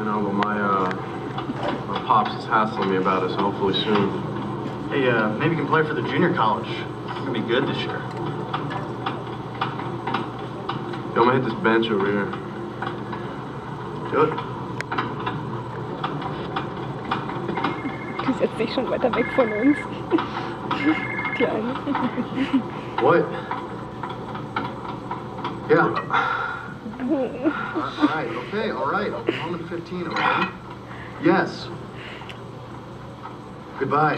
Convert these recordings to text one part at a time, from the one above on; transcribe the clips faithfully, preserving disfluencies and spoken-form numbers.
know, but my, uh, my pops is hassling me about it, so hopefully soon. Hey, uh, maybe you can play for the junior college. It's gonna be good this year. Yo, I'm gonna hit this bench over here. Do it. Die setzt sich schon weiter weg von uns. Die eine. What? Yeah. All right, okay, all right. I'm at fifteen, okay? Yes. Goodbye.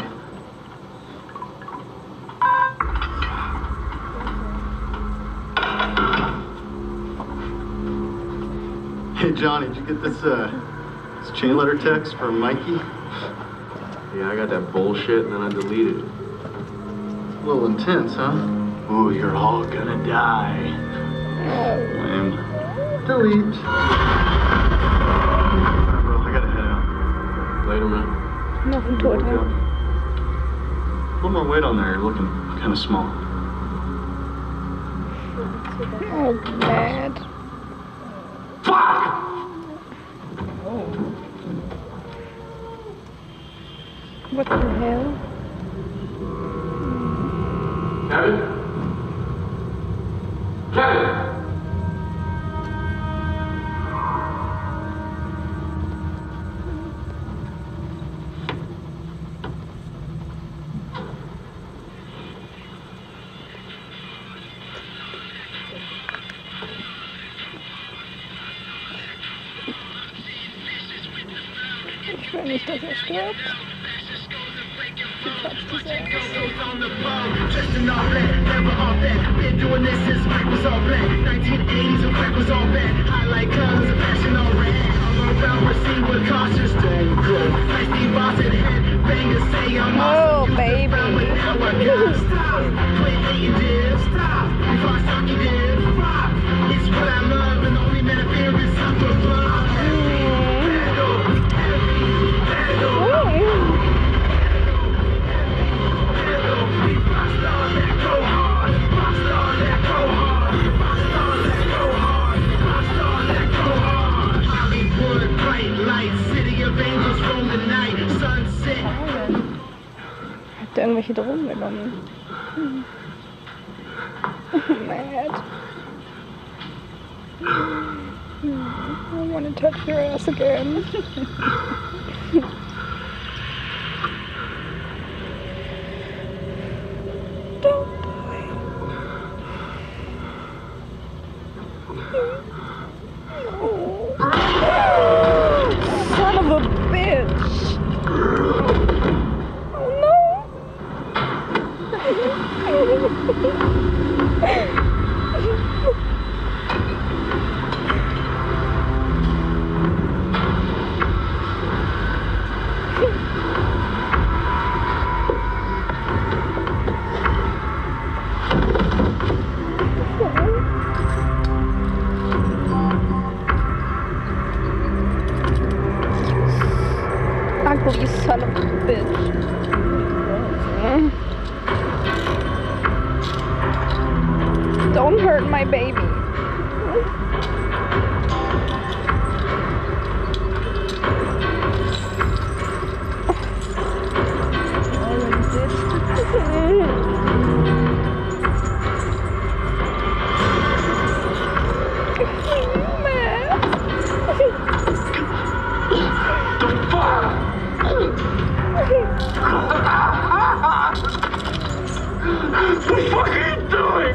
Hey, Johnny, did you get this, uh, this chain letter text from Mikey? Yeah, I got that bullshit and then I deleted it. A little intense, huh? Ooh, you're all gonna die. Lame. Delete. Alright, bro, I gotta head out. Later, man. Noch ein Toter. A little more weight on there, you're looking kind of small. Oh, bad. Fuck! What the hell? Kevin? Kevin! Ich will nicht, dass er stirbt. Die Platz dieser Dressed all black, never all that. Been doing this since Mike was all black. nineteen eighties and crack was all bad. Highlight colors and fashion all red. All around we're seen with cautious don't go. Like Steve Austin head bangers say I'm awesome. Oh, baby. But now I gotta stop. Quit hating, div. Stop. Before I start you, div. Rock. It's what I love and only man I fear is I'm the blood. Battle, heavy, battle. Hat der irgendwelche Drogen genommen? Mad. I want to touch your ass again. Don't die. No. Son of a bitch. Oh no. Uncle, you son of a bitch. Don't hurt my baby. What the fuck are you doing?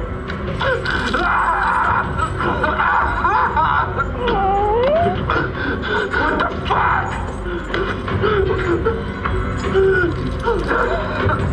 What the fuck?